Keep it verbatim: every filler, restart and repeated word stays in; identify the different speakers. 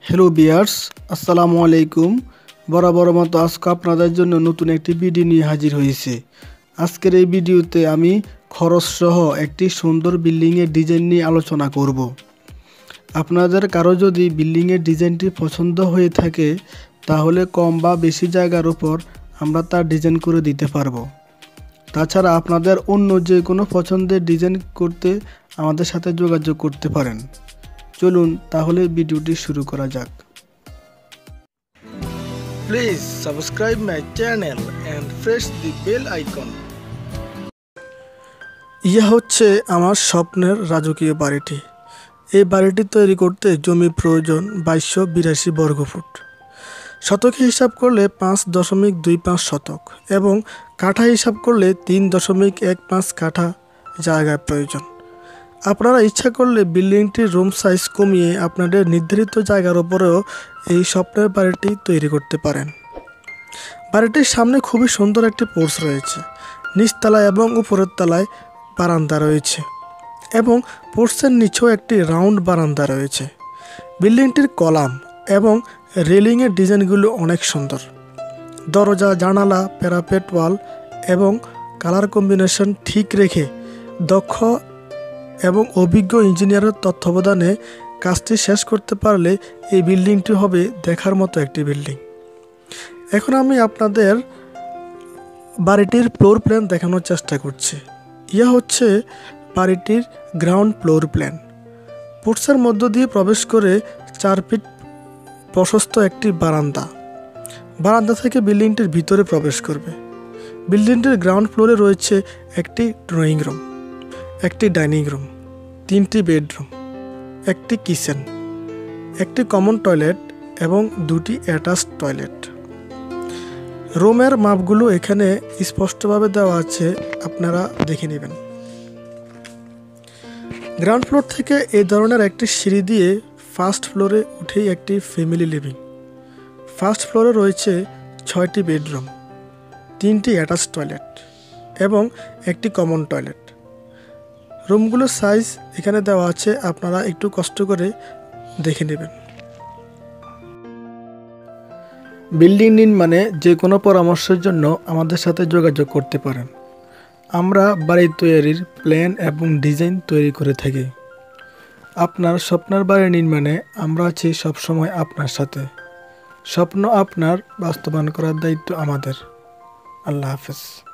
Speaker 1: Hello viewers, আসসালামু আলাইকুম। বরাবর মতো আজকে আপনাদের জন্য নতুন একটি ভিডিও নিয়ে হাজির হয়েছে। আজকের এই ভিডিওতে আমি খরচ সহ একটি সুন্দর বিল্ডিংয়ের ডিজাইন নিয়ে আলোচনা করব। আপনাদের কারো যদি বিল্ডিংয়ের ডিজাইনটি পছন্দ হয়ে থাকে তাহলে কম বা বেশি জায়গার উপর আমরা তার ডিজাইন করে দিতে পারবো। তাছাড়া আপনাদের অন্য যে কোনো পছন্দের ডিজাইন করতে আমাদের সাথে যোগাযোগ করতে পারেন। চলুন তাহলে ভিডিওটি শুরু করা যাক। Please subscribe my channel and press the bell icon. ইয়া হচ্ছে আমার স্বপ্নের রাজকীয় বাড়িটি। এই বাড়িটি তৈরি করতে জমি প্রয়োজন বাইশশো বিরাশি বর্গফুট। শতকে হিসাব করলে পাঁচ দশমিক দুই পাঁচ শতক এবং কাঠা হিসাব করলে তিন দশমিক এক পাঁচ কাঠা জায়গার প্রয়োজন। আপনারা ইচ্ছা করলে বিল্ডিংটির রুম সাইজ কমিয়ে আপনাদের নির্ধারিত জায়গার উপরেও এই স্বপ্নের বাড়িটি তৈরি করতে পারেন। বাড়িটির সামনে খুবই সুন্দর একটি পোর্চ রয়েছে। নিচতলায় এবং উপরের তলায় বারান্দা রয়েছে এবং পোর্চের নিচেও একটি রাউন্ড বারান্দা রয়েছে। বিল্ডিংটির কলাম এবং রেলিংয়ের ডিজাইনগুলো অনেক সুন্দর। দরজা, জানালা, প্যারাপেট ওয়াল এবং কালার কম্বিনেশন ঠিক রেখে দক্ষ এবং অভিজ্ঞ ইঞ্জিনিয়ারের তত্ত্বাবধানে কাজটি শেষ করতে পারলে এই বিল্ডিংটি হবে দেখার মতো একটি বিল্ডিং। এখন আমি আপনাদের বাড়িটির ফ্লোর প্ল্যান দেখানোর চেষ্টা করছি। ইয়া হচ্ছে বাড়িটির গ্রাউন্ড ফ্লোর প্ল্যান। পোর্চের মধ্য দিয়ে প্রবেশ করে চার ফিট প্রশস্ত একটি বারান্দা। বারান্দা থেকে বিল্ডিংটির ভিতরে প্রবেশ করবে। বিল্ডিংটির গ্রাউন্ড ফ্লোরে রয়েছে একটি ড্রয়িং রুম, একটি ডাইনিং রুম, তিনটি বেডরুম, একটি কিচেন, একটি কমন টয়লেট এবং দুটি অ্যাটাচড টয়লেট। রুমের মাপগুলো এখানে স্পষ্টভাবে দেওয়া আছে, আপনারা দেখে নেবেন। গ্রাউন্ড ফ্লোর থেকে এই ধরনের একটি সিঁড়ি দিয়ে ফার্স্ট ফ্লোরে উঠেই একটি ফ্যামিলি লিভিং। ফার্স্ট ফ্লোরে রয়েছে ছয়টি বেডরুম, তিনটি অ্যাটাচড টয়লেট এবং একটি কমন টয়লেট। রুমগুলোর সাইজ এখানে দেওয়া আছে, আপনারা একটু কষ্ট করে দেখে নেবেন। বিল্ডিং নির্মাণে যে কোনো পরামর্শের জন্য আমাদের সাথে যোগাযোগ করতে পারেন। আমরা বাড়ি তৈরির প্ল্যান এবং ডিজাইন তৈরি করে থাকি। আপনার স্বপ্নের বাড়ি নির্মাণে আমরা আছি সবসময় আপনার সাথে। স্বপ্ন আপনার বাস্তবায়ন করার দায়িত্ব আমাদের। আল্লাহ হাফেজ।